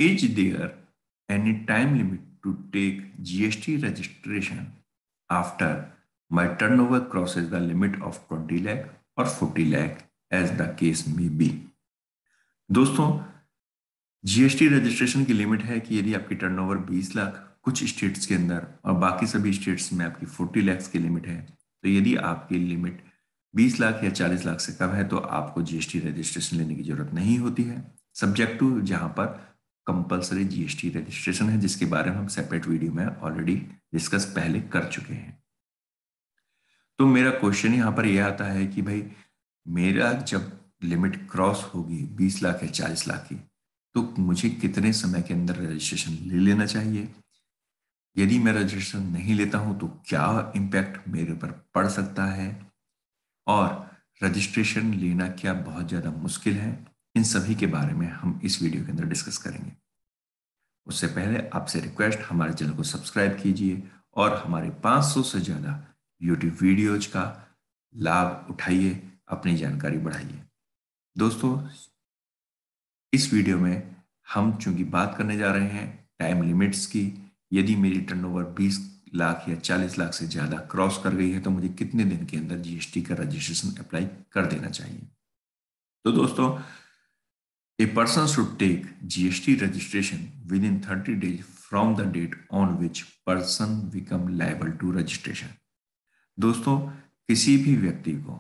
Is there any time limit to take GST registration after my turnover crosses the limit of 20 lakh or 40 lakh as the case may be? दोस्तों, GST registration की limit है कि यदि आपकी turnover 20 lakh कुछ states के अंदर और बाकी सभी स्टेट्स में आपकी 40 लाख की लिमिट है, तो यदि आपकी लिमिट 20 लाख या 40 लाख से कम है तो आपको जीएसटी रजिस्ट्रेशन लेने की जरूरत नहीं होती है, सब्जेक्ट टू जहां पर कंपलसरी जीएसटी रजिस्ट्रेशन है, जिसके बारे में हम सेपरेट वीडियो में ऑलरेडी डिस्कस पहले कर चुके हैं। तो मेरा क्वेश्चन यहाँ पर यह आता है कि भाई मेरा जब लिमिट क्रॉस होगी 20 लाख या 40 लाख की, तो मुझे कितने समय के अंदर रजिस्ट्रेशन ले लेना चाहिए? यदि मैं रजिस्ट्रेशन नहीं लेता हूं तो क्या इम्पैक्ट मेरे ऊपर पड़ सकता है, और रजिस्ट्रेशन लेना क्या बहुत ज़्यादा मुश्किल है? इन सभी के बारे में हम इस वीडियो के अंदर डिस्कस करेंगे। उससे पहले आपसे रिक्वेस्ट, हमारे चैनल को सब्सक्राइब कीजिए और हमारे 500 से ज़्यादा यूट्यूब वीडियोज का लाभ उठाइए, अपनी जानकारी बढ़ाइए। दोस्तों, इस वीडियो में हम चूंकि बात करने जा रहे हैं टाइम लिमिट्स की, यदि मेरी टर्नओवर 20 लाख या 40 लाख से ज़्यादा क्रॉस कर गई है तो मुझे कितने दिन के अंदर जीएसटी का रजिस्ट्रेशन अप्लाई कर देना चाहिए। तो दोस्तों, A person should take GST registration within 30 days from the date on which person become liable to registration। दोस्तों, किसी भी व्यक्ति को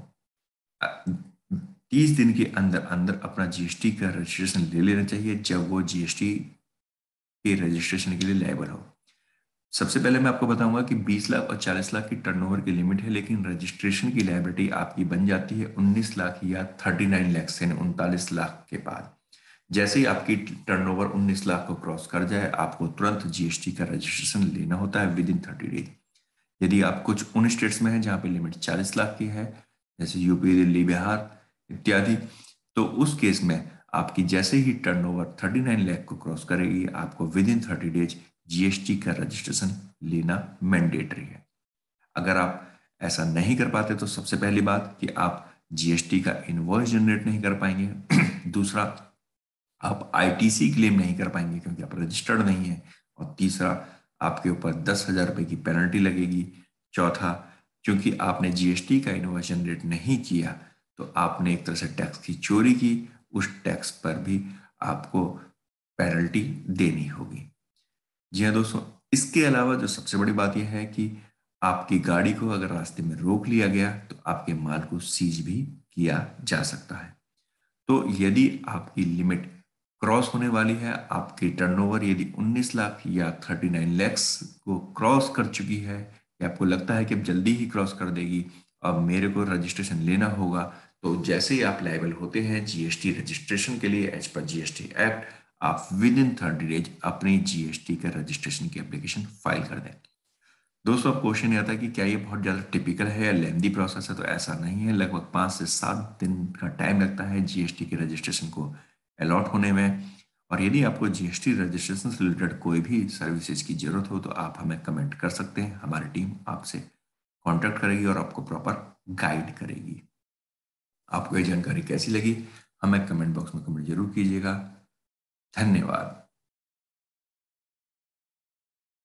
30 दिन के अंदर अंदर अपना जीएसटी का रजिस्ट्रेशन ले लेना चाहिए जब वो जीएसटी के रजिस्ट्रेशन के लिए लायबल हो। सबसे पहले मैं आपको बताऊंगा कि 20 लाख और 40 लाख की टर्नओवर की लिमिट है, लेकिन रजिस्ट्रेशन की लायबिलिटी आपकी बन जाती है 19 लाख या 39 लाख से 39 लाख के बाद। जैसे ही आपकी टर्नओवर 19 लाख को क्रॉस कर जाए, आपको तुरंत जीएसटी का रजिस्ट्रेशन लेना होता है विद इन 30 डेज। यदि आप कुछ उन स्टेट्स में हैं जहाँ पे लिमिट 40 लाख की है, जैसे यूपी, दिल्ली, बिहार इत्यादि, तो उस केस में आपकी जैसे ही टर्नओवर 39 लाख को क्रॉस करेगी, आपको विद इन 30 डेज जीएसटी का रजिस्ट्रेशन लेना मैंडेटरी है। अगर आप ऐसा नहीं कर पाते तो सबसे पहली बात कि आप जीएसटी का इनवॉइस जनरेट नहीं कर पाएंगे। दूसरा, आप आईटीसी क्लेम नहीं कर पाएंगे क्योंकि आप रजिस्टर्ड नहीं है। और तीसरा, आपके ऊपर 10,000 रुपए की पेनल्टी लगेगी। चौथा, क्योंकि आपने जीएसटी का इनवॉइस जनरेट नहीं किया तो आपने एक तरह से टैक्स की चोरी की, उस टैक्स पर भी आपको पेनल्टी देनी होगी। जी हाँ दोस्तों, इसके अलावा जो सबसे बड़ी बात यह है कि आपकी गाड़ी को अगर रास्ते में रोक लिया गया तो आपके माल को सीज भी किया जा सकता है। तो यदि आपकी लिमिट क्रॉस होने वाली है, आपकी टर्नओवर यदि 19 लाख या 39 लैक्स को क्रॉस कर चुकी है, या आपको लगता है कि अब जल्दी ही क्रॉस कर देगी, अब मेरे को रजिस्ट्रेशन लेना होगा, तो जैसे ही आप लायबल होते हैं जीएसटी रजिस्ट्रेशन के लिए एज पर जीएसटी एक्ट, आप विद इन 30 डेज अपनी जीएसटी का रजिस्ट्रेशन की एप्लीकेशन फाइल कर दें। दोस्तों, अब क्वेश्चन ये आता है कि क्या ये बहुत ज़्यादा टिपिकल है या लेंदी प्रोसेस है? तो ऐसा नहीं है। लगभग 5 से 7 दिन का टाइम लगता है जीएसटी के रजिस्ट्रेशन को अलॉट होने में। और यदि आपको जीएसटी रजिस्ट्रेशन से रिलेटेड कोई भी सर्विसेज की जरूरत हो तो आप हमें कमेंट कर सकते हैं। हमारी टीम आपसे कॉन्टैक्ट करेगी और आपको प्रॉपर गाइड करेगी। आपको ये जानकारी कैसी लगी, हमें कमेंट बॉक्स में कमेंट जरूर कीजिएगा। धन्यवाद।